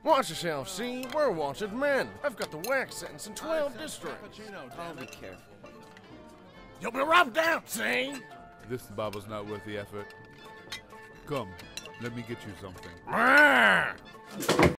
Watch yourself, see? We're wanted men. I've got the wax sentence in 12 districts. I'll be careful. You'll be rubbed out, see? This Baba's not worth the effort. Come, let me get you something.